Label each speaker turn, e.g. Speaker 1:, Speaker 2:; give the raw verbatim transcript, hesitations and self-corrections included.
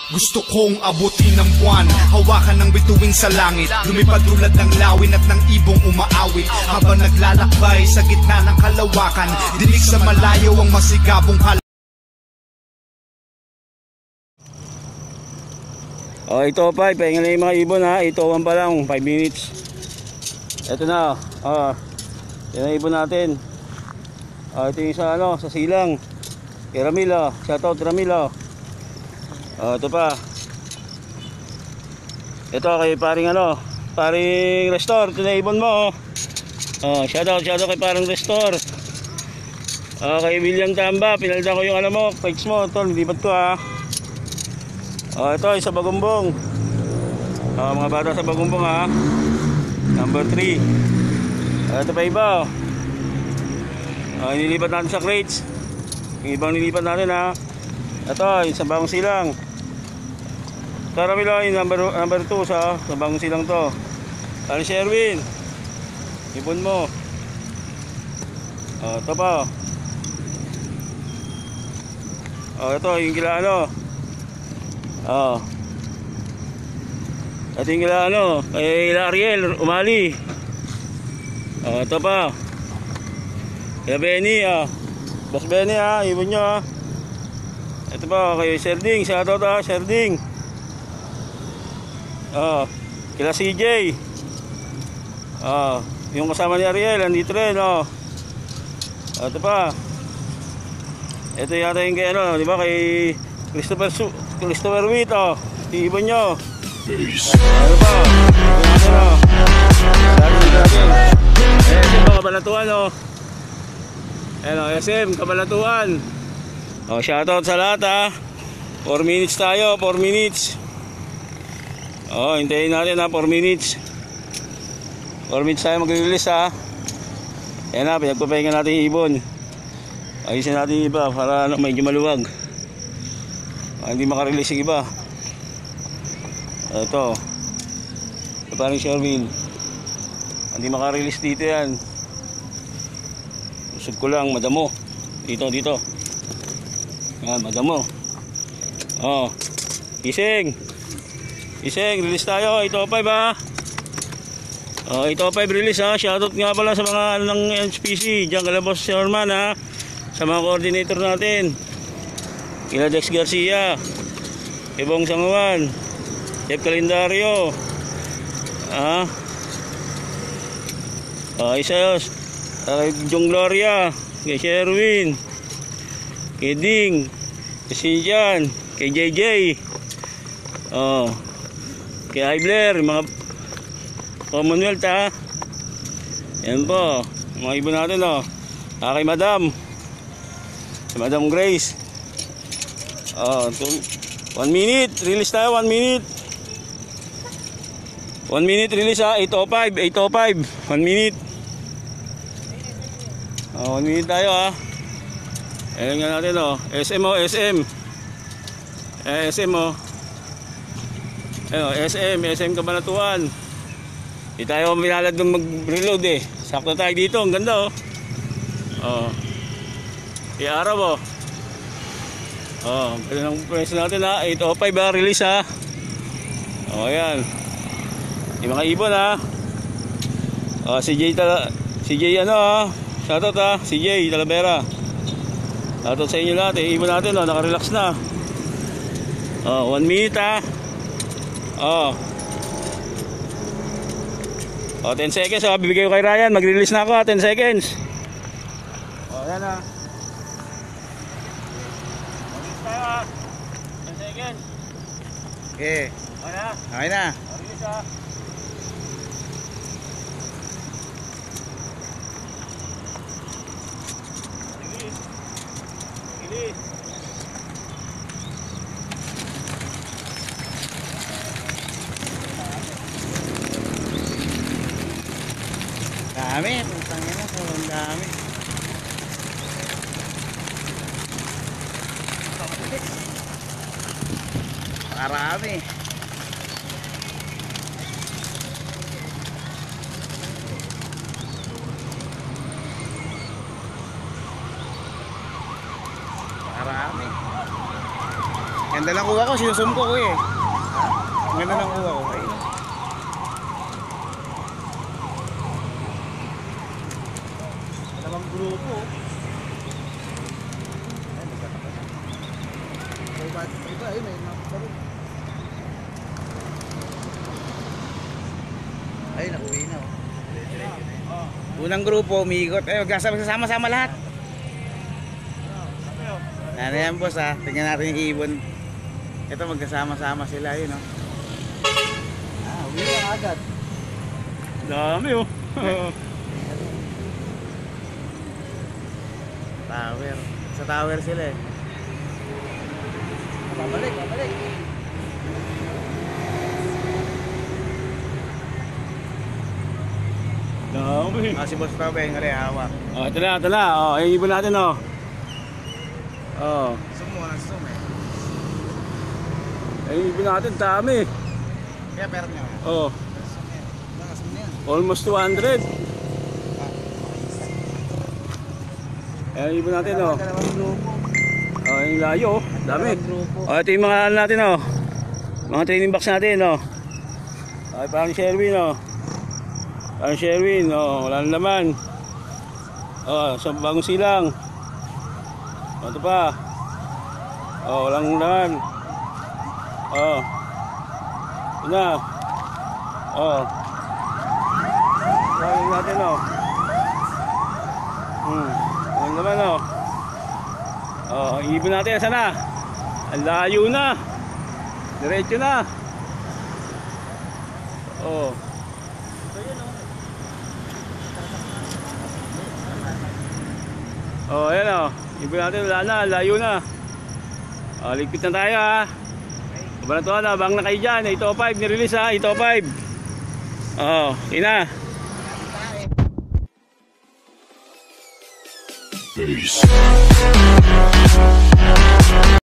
Speaker 1: Gusto kong abutin ng buwan, hawakan ng bituin sa langit, lumipad tulad ng lawin at ng ibong umaawit. Habang naglalakbay sa gitna ng kalawakan, dinig sa malayo ang masigabong hal.
Speaker 2: Oh, ito pa, pahinga na yung mga ibon ha. Ito one pa lang, five minutes. Ito na, oh. Yan ang ibon natin. Oh, ito yung sa ano, sa silang. Kay Ramila, shoutout Ramila. Oh, ito pa. Ito kay paring ano, paring Restore, ito na ibon mo. Oh, shoutout, shoutout kay paring Restore. Oh, kay William Tamba, pinalitan ko yung ano mo, pikes mo, ito, nilipat ko ha. Oh, ito sa Bagumbong. Oh, mga bata sa Bagumbong ha. Number three. Oh, ito pa iba. Oh, nilipat natin sa crates. Yung ibang nilipat natin ha. Ito, yung sa Bagong Silang. Karami lang yung number, number two sa, sa Bagong Silang to. Ano si Erwin? Ibon mo. Oh, ito pa. Oh, ito yung kila ano. Oh. Ito yung kila ano, kay Ariel Umali. Oh, ito pa. Kaya Benny ah. Boss Benny ah, ibon nyo ah. Ito pa kay Sherding, shoutout ah, Sherding. Oh, kila C J. Oh, yung kasama ni Ariel andito rin oh. Ito pa. Ito yata yung kay ano, di ba kay Christopher Su Christopher Witt oh. Ibon nyo. Ano pa? Ano pa? Dali dito natin. Eh, ito pa Kabanatuan oh. Ano, S M Kabanatuan. Oh, shoutout sa lahat ha. four minutes tayo, four minutes. Oh, hintayin natin ha, four minutes. four minutes tayo mag-release ha. Ayan na, pinagpapahinga natin yung ibon. Ayusin natin yung iba para ano, medyo maluwag. Ah, hindi makarelease yung iba. Ito. Ito parang Sherwin. Hindi makarelease dito yan. Usog ko lang, madamo. Dito, dito. Yan, madamo. Oh. Ising. Ising, release tayo. Ito five ha. Oh, ito five release ha. Shoutout nga pala sa mga ano ng H P C. Diyan kala Boss Sherman ha. Sa mga coordinator natin. Kila Dex Garcia. Ibong Sanguan. Jeff Calendario. Ah. Oh, isa yun. Kay Jong Gloria. Kay Sherwin. Kay Ding. Kay Sinjan. Kay J J. Oh. Kay Ibler. Mga Commonwealth ha. Yan po. Mga ibon natin oh. Ah, kay Madam. Kay Madam Grace. Oh, two, one minute. Release tayo. One minute. One minute release ha. eight oh five. eight oh five. One minute. Oh, one minute tayo ha. Ayan nga natin oh. S M o. S M. Eh, S M o. Ayan, S M. S M Kabanatuan. Hindi tayo minalad nung mag-reload eh. Sakto tayo dito. Ang ganda oh. Oh. I-araw oh. Oh. Ganun ang price natin ha. eight oh five ha. Release ha. Oh, ayan. Yung mga ibon ha. Oh, si J Tala, si J ano ha. Shoutout ha. Si J Talavera. Shoutout sa inyo lahat eh. Ibon natin oh. Nakarelax na. Oh, one minute ha. Oh. Oh, ten seconds oh. Bibigay ko kay Ryan. Mag-release na ako ha. ten seconds. Oh, yan ha. Release tayo ha. ten seconds.
Speaker 3: Okay.
Speaker 2: Okay na.
Speaker 3: Okay na.
Speaker 2: Release ha. Release. Release.
Speaker 3: Dami. Putang ina. Sobrang dami. Marami. Marami. Ganda Ganda lang kuha ko, sinusumko ko eh. Ang ganda lang kuha ko. Ayun.
Speaker 2: Dalawang grupo.
Speaker 3: Ay, nakuwi na oh. Unang grupo, umiikot. Eh, magsasama-sama lahat. Ano yan boss ha, tingnan natin yung ibon. Ito magkasama-sama sila yun oh. Ah, uwi na agad.
Speaker 2: Dami oh.
Speaker 3: Tower. Sa tower sila eh. Babalik, babalik.
Speaker 2: Dami.
Speaker 3: Ah, si Boss Tobe, yung hawak.
Speaker 2: Oh, ito na, ito na. Oh, yung ibon natin oh. Oh.
Speaker 3: Sumo, sumo eh.
Speaker 2: Yung ibon natin, dami.
Speaker 3: Kaya pera niya.
Speaker 2: Oh,
Speaker 3: Sumo yan.
Speaker 2: almost two hundred. Ayan yung ibon natin oh.
Speaker 3: Dalawang grupo.
Speaker 2: Oh, yung layo oh. Dami.
Speaker 3: Dalawang grupo.
Speaker 2: Oh, ito yung mga ano natin oh. Mga training box natin oh. Ay, parang Sherwin oh. Parang Sherwin oh. Wala na naman. Oh, sa bagong silang. Oh, ito pa. Oh, walang naman. Oh. Ito na. Oh. Walang natin oh. Hmm. Walang naman oh. Oh, ibon natin sana. Ang layo na. Diretso na. Oh. Oh, ayan oh. Ibon natin wala na, layo na. Oh, ligpit na tayo ha. Kabanatuan na, bang na kayo dyan. eight oh five, nirelease ha, eight oh five. Oh, ina.
Speaker 4: Peace.